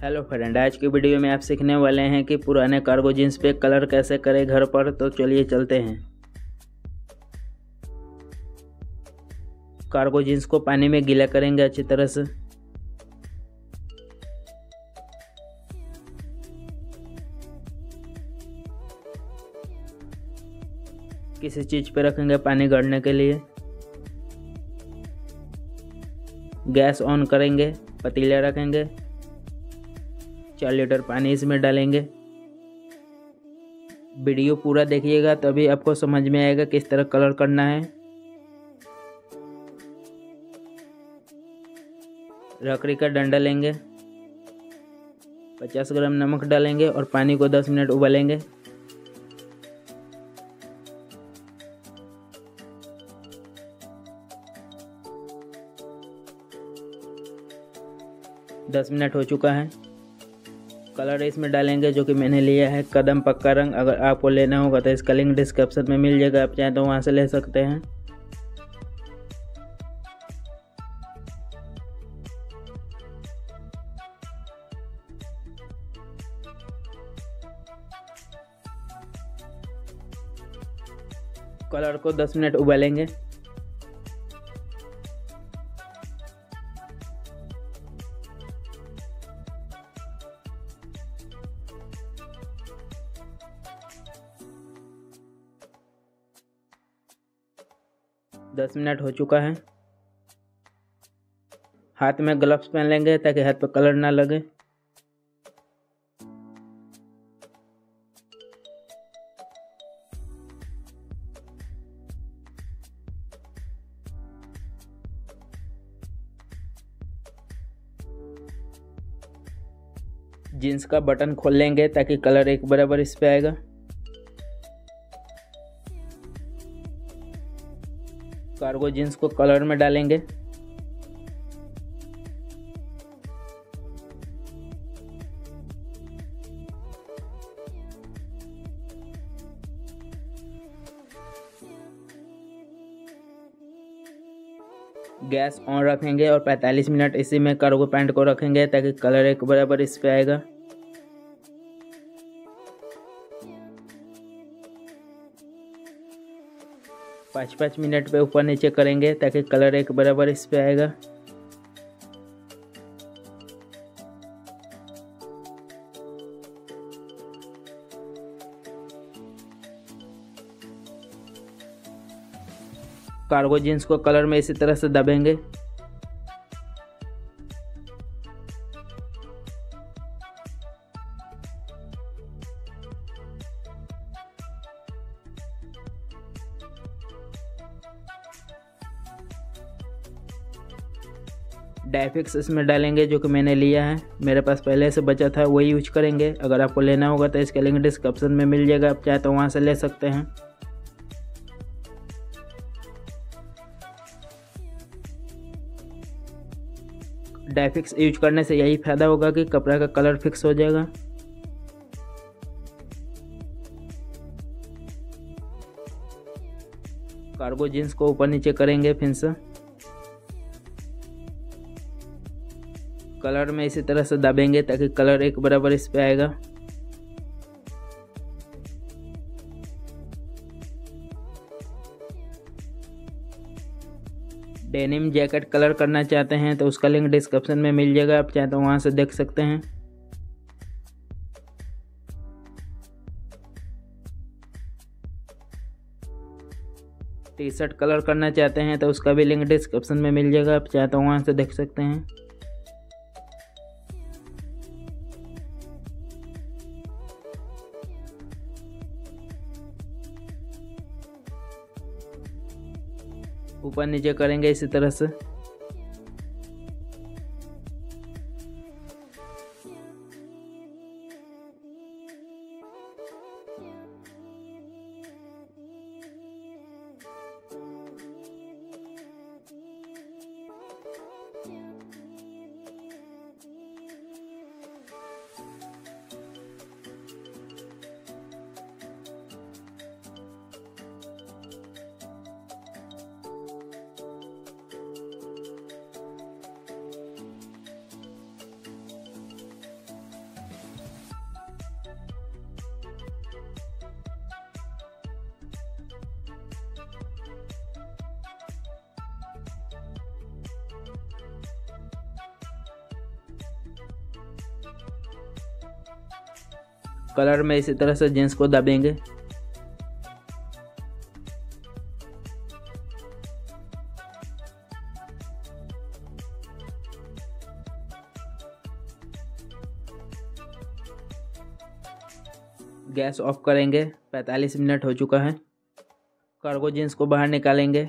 Hello friend, आज की video में आप सीखने वाले हैं कि पुराने कार्गो जीन्स पे कलर कैसे करें घर पर। तो चलिए चलते हैं। कार्गो जीन्स को पानी में गीला करेंगे अच्छी तरह से। किसी चीज़ पे रखेंगे पानी गड़ने के लिए। गैस ऑन करेंगे, पतीला रखेंगे, 4 लीटर पानी इसमें डालेंगे। वीडियो पूरा देखिएगा तभी आपको समझ में आएगा किस तरह कलर करना है। लकड़ी का डंडा लेंगे, 50 ग्राम नमक डालेंगे और पानी को 10 मिनट उबालेंगे। दस मिनट हो चुका है। कलर इसमें डालेंगे जो कि मैंने लिया है कदम पक्का रंग। अगर आपको लेना होगा तो इसका लिंक डिस्क्रिप्शन में मिल जाएगा, आप चाहें तो वहाँ से ले सकते हैं। कलर को 10 मिनट उबालेंगे। दस मिनट हो चुका है। हाथ में ग्लव्स पहन लेंगे ताकि हाथ पर कलर ना लगे। जीन्स का बटन खोल लेंगे ताकि कलर एक बराबर इस पे आएगा। कार्गो जीन्स को कलर में डालेंगे। गैस ऑन रखेंगे और 45 मिनट इसी में कार्गो पैंट को रखेंगे ताकि कलर एक बराबर इस पे आएगा। पाँच मिनट पे ऊपर नीचे करेंगे ताकि कलर एक बराबर इस पे आएगा। कार्गो जीन्स को कलर में इसी तरह से दबेंगे। डायफिक्स इसमें डालेंगे जो कि मैंने लिया है, मेरे पास पहले से बचा था, वही यूज करेंगे। अगर आपको लेना होगा तो इसका लिंक डिस्क्रिप्शन में मिल जाएगा, आप चाहे तो वहाँ से ले सकते हैं। डायफिक्स यूज करने से यही फायदा होगा कि कपड़ा का कलर फिक्स हो जाएगा। कार्गो जीन्स को ऊपर नीचे करेंगे फिर से। कलर में इसी तरह से दबेंगे ताकि कलर एक बराबर इस पे आएगा। डेनिम जैकेट कलर करना चाहते हैं तो उसका लिंक डिस्क्रिप्शन में मिल जाएगा, आप चाहे तो वहाँ से देख सकते हैं। टी शर्ट कलर करना चाहते हैं तो उसका भी लिंक डिस्क्रिप्शन में मिल जाएगा, आप चाहे तो वहाँ से देख सकते हैं। ऊपर नीचे करेंगे इसी तरह से। कलर में इसी तरह से जींस को दबेंगे। गैस ऑफ करेंगे। 45 मिनट हो चुका है। कार्गो जींस को बाहर निकालेंगे।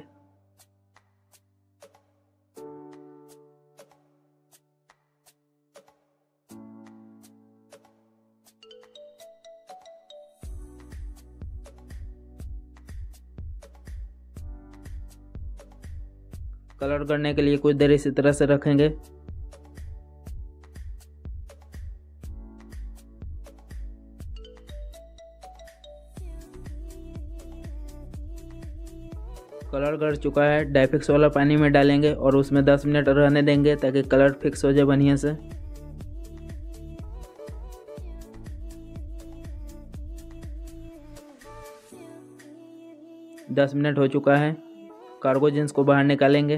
कलर करने के लिए कुछ देर इसी तरह से रखेंगे। कलर कर चुका है। डाइफिक्स वाला पानी में डालेंगे और उसमें 10 मिनट रहने देंगे ताकि कलर फिक्स हो जाए बढ़िया से। दस मिनट हो चुका है। कार्गो जींस को बाहर निकालेंगे।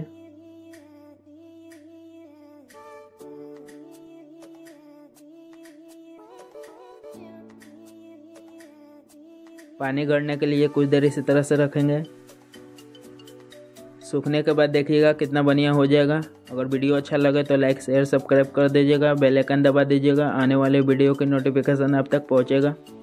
पानी गड़ने के लिए कुछ देर इसी तरह से रखेंगे। सूखने के बाद देखिएगा कितना बढ़िया हो जाएगा। अगर वीडियो अच्छा लगे तो लाइक शेयर सब्सक्राइब कर दीजिएगा, बेल आइकन दबा दीजिएगा, आने वाले वीडियो की नोटिफिकेशन आप तक पहुंचेगा।